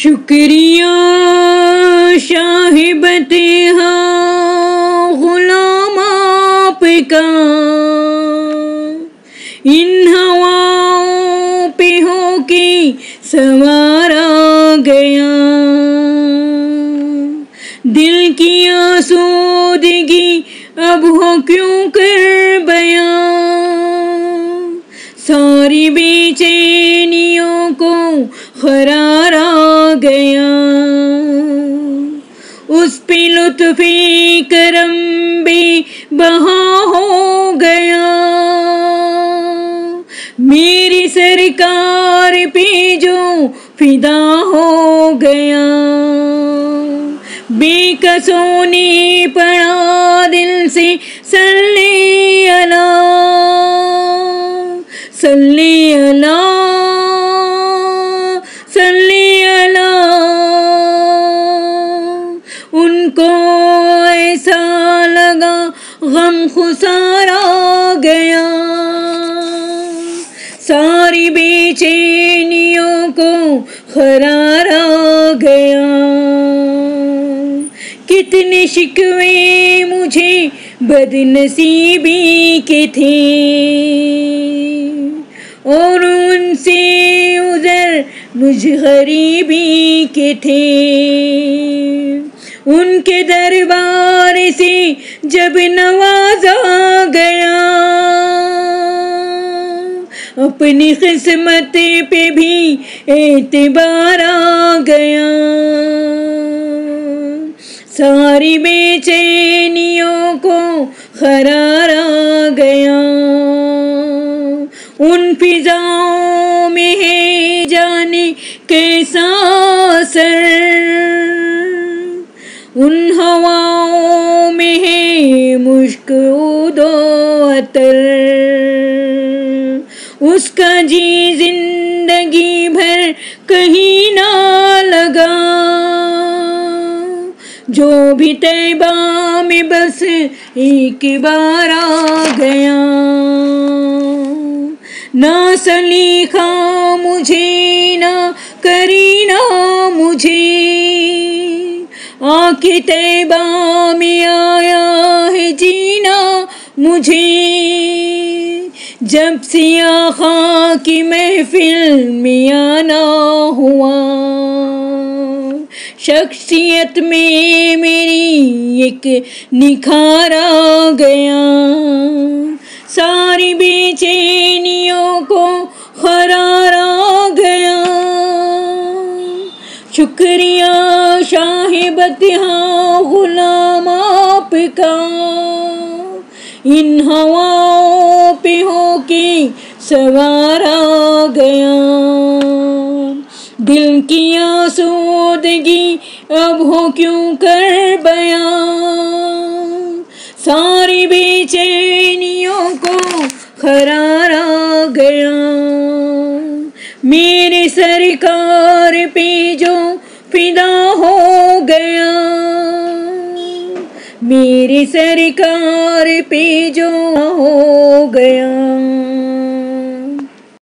शुक्रिया साहिबते हाँ गुलाम आपका, इन हवाओं पे हो के सवारा गया। दिल की आसूदगी अब हो क्यों कर बयां, सारी बेचैनियों को करार आ गया। उस पे लुत्फ़े करम बेबहा हो गया, मेरी सरकार पे जो फिदा हो गया। बेकसों ने पढ़ा दिल से सल्ले अला, सल्ले अला, सल्ले अला। उनको ऐसा लगा गम खुसारा गया, सारी बेचैनियों को करार आ गया। कितने शिकवे मुझे बदनसीबी के थे, और उनसे उधर मुझ गरीबी के थे। उनके दरबार से जब नवाजा गया, अपनी किस्मत पे भी एतबार आ गया। सारी बेचैनियों को करार आ गया। उन फिजाओं में है जाने कैसा असर, उन हवाओं में है मुश्क उदो अतर। उसका जी जिंदगी भर कहीं ना लगा, जो भी तैबा में बस एक बार आ गया। ना सलीखा मुझे ना करीना मुझे, आँखें तैबा में आया है जीना मुझे। जब से आका की महफिल में आना हुआ, शख्सियत में मेरी एक निखार आ गया। सारी बेचैनियों को करार आ गया। शुक्रिया साहिबते हाँ गुलाम आपका, इन हवाओं पे हो के सवार आ गया। दिल की आसूदगी अब हो क्यों कर बयां, सारी बेचैनियों को करार आ गया। मेरे सरकार पे जो फिदा हो गया, मेरी सरकार पे जो हो गया।